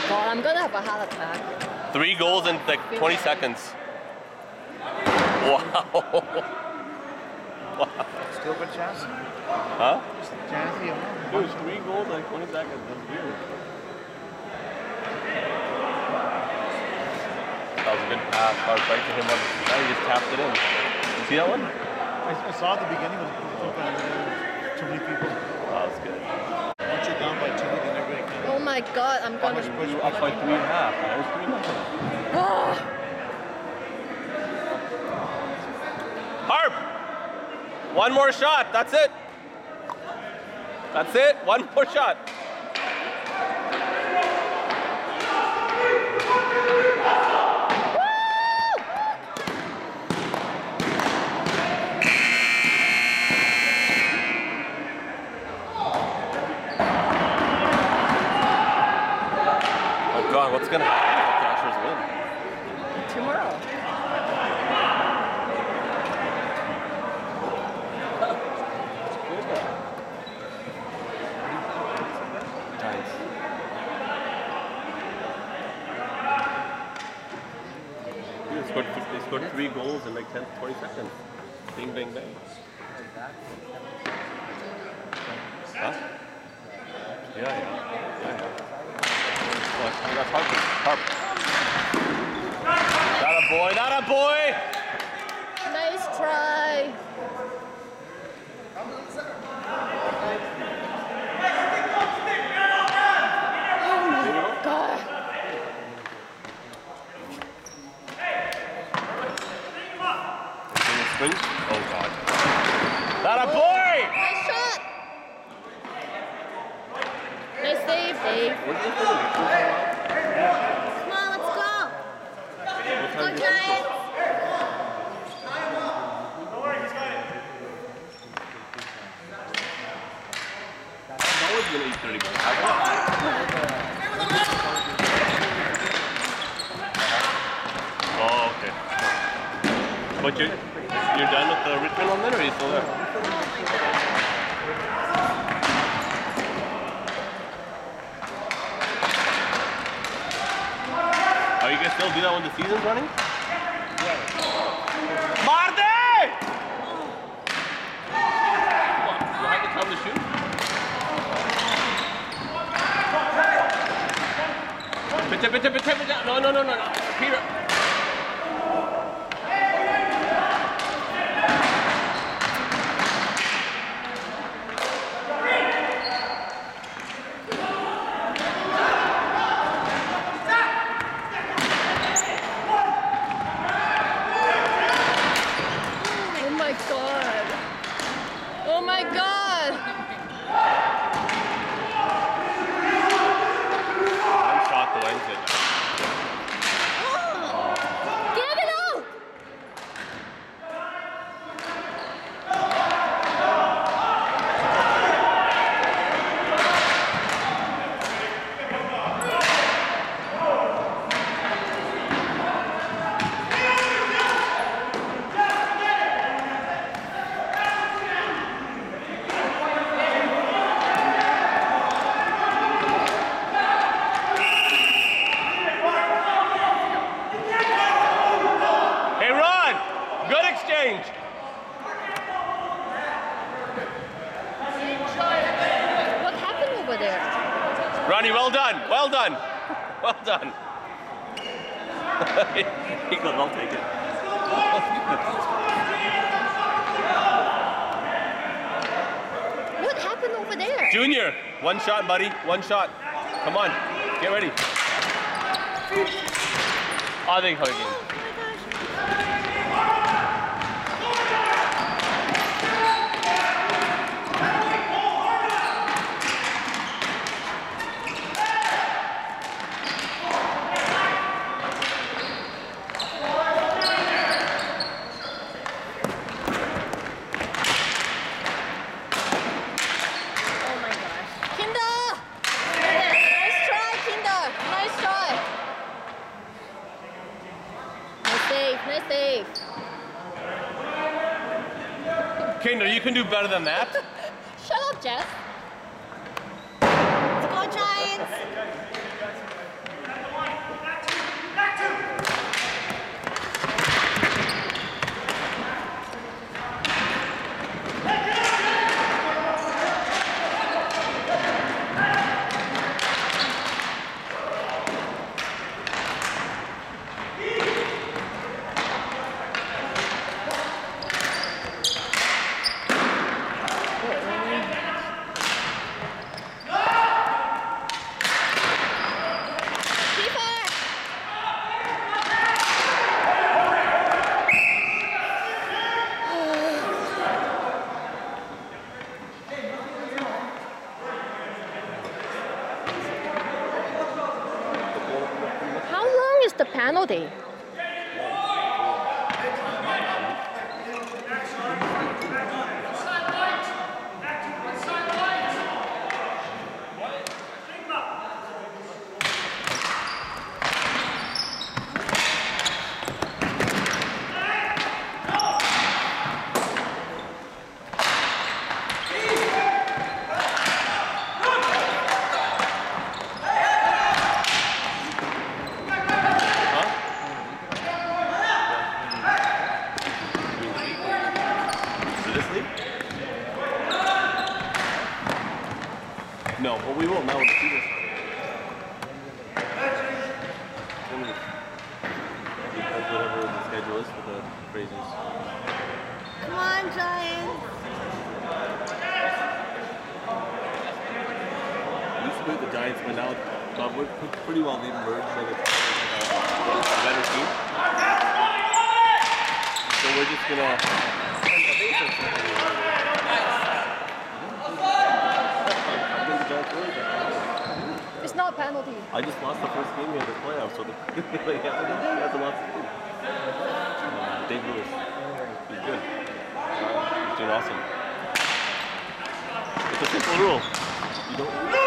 God, I'm gonna have a heart attack. 3 goals in like 20 seconds. Wow. Wow. Still good chance. Huh? Chance, Dude, 3 goals in like 20 seconds. That's weird. That was a good pass. I was right to him on the side. He just tapped it in. You see that one? I saw at the beginning was too many people. That was good. Once you're down by 2, then everybody can. Oh my God, I'm gonna. We were up by 3.5. That was 3-0. Oh. Harp! 1 more shot. That's it. That's it. 1 more shot. Oh God, what's gonna happen if the Thrashers win? Tomorrow. Giants. They scored 3 goals in like 10 to 20 seconds. Bing, bang, bang. Huh? Yeah. What? That's Harp. Not a boy, not a boy! Nice try. God. Swing. Oh God. Not a boy! Nice shot. Nice save, Dave. Come on, let's go. Go Giants. It's always been 8:30. Oh, okay. But you're done with the Richmond one then, or are you still there? Are you gonna still do that when the season's running? Marty! What? Do I have to tell him to shoot? Pitch. No. Peter. Oh my God. One shot to end it. Give it out. What happened over there? Ronnie, well done. Well done. He goes, I'll take it. What happened over there? Junior, 1 shot, buddy. 1 shot. Come on, get ready. I think Hogan. Nice save. Kinder, you can do better than that. Shut up, Jess. Let's go, Giants. a penalty. No, but we will now with the season. Because whatever the schedule is for the Crazies. Come on, Giants. Used to be the Giants, but now we're pretty well they've merged like a better team. So we're just gonna. It's not a penalty. I just lost the first game here in the playoffs, so they have to lost the game. Dave Lewis, he's good. He's doing awesome. It's a simple rule. You don't.